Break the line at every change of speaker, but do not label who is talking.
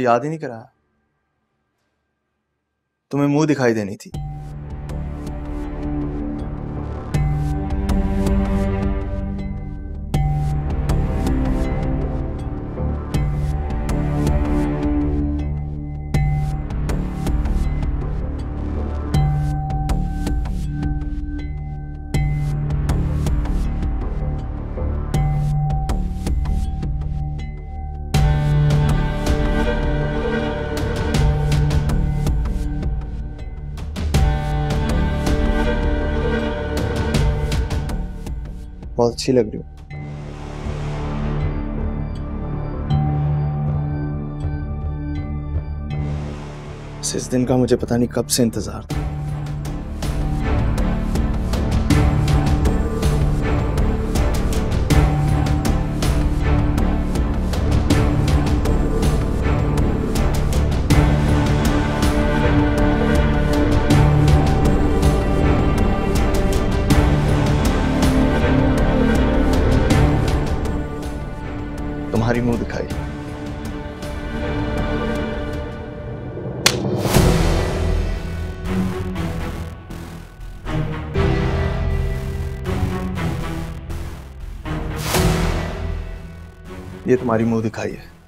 मुझे याद ही नहीं कराया। तुम्हें मुंह दिखाई देनी थी। बहुत अच्छी लग रही हो। इस दिन का मुझे पता नहीं कब से इंतजार था। तुम्हारी मुंह दिखाई। ये तुम्हारी मुंह दिखाई है।